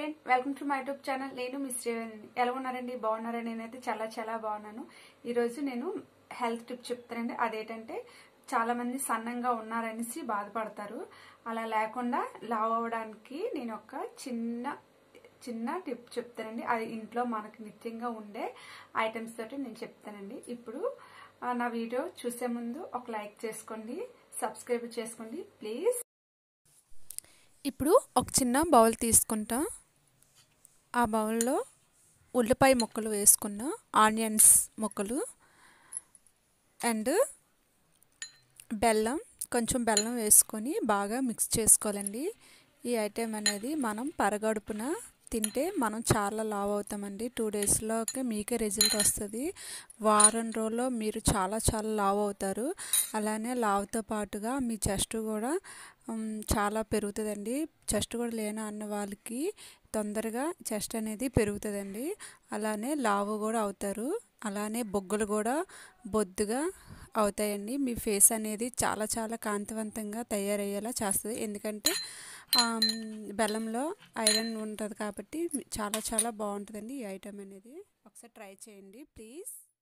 Friend, welcome to my YouTube channel. నేను miss Sreeveni. ఎలా ఉన్నారండి? బాగున్నారండి? నేనైతే చాలా చాలా బాగున్నాను. ఈరోజు నేను హెల్త్ టిప్ చెప్తానండి. అదేంటంటే చాలా మంది సన్నంగా ఉన్నారనేసి బాధపడతారు. అలా లేకుండా లావ్ అవ్వడానికి నేను ఒక చిన్న టిప్ చెప్తానండి. అది ఇంట్లో మనకు నిత్యంగా ఉండే ఐటమ్స్ తోటి నేను చెప్తానండి. ఇప్పుడు నా వీడియో చూసే ముందు ఒక లైక్ చేసుకోండి, సబ్స్క్రైబ్ చేసుకోండి ప్లీజ్. ఇప్పుడు ఒక చిన్న బౌల్ తీసుకుంటా. ఆ బౌల్లో ఉల్లిపాయ ముక్కలు వేసుకున్న, ఆనియన్స్ ముక్కలు అండ్ కొంచెం బెల్లం వేసుకొని బాగా మిక్స్ చేసుకోవాలండి. ఈ ఐటెం అనేది మనం పరగడుపున తింటే మనం చాలా లావ్ అవుతామండి. 2 డేస్లోకి మీకే రిజల్ట్ వస్తుంది. వారం రోజుల్లో మీరు చాలా చాలా లావ్ అవుతారు. అలానే లావ్తో పాటుగా మీ చెస్ట్ కూడా చాలా పెరుగుతుందండి. చెస్ట్ కూడా లేని అన్న వాళ్ళకి తొందరగా చెస్ట్ అనేది పెరుగుతుందండి. అలానే లావ్ కూడా అవుతారు. అలానే బొగ్గులు కూడా బొద్దుగా అవుతాయండి. మీ ఫేస్ అనేది చాలా చాలా కాంతివంతంగా తయారయ్యేలా చేస్తుంది. ఎందుకంటే బెల్లంలో ఐరన్ ఉంటుంది కాబట్టి చాలా చాలా బాగుంటుందండి ఈ ఐటెం అనేది. ఒకసారి ట్రై చేయండి ప్లీజ్.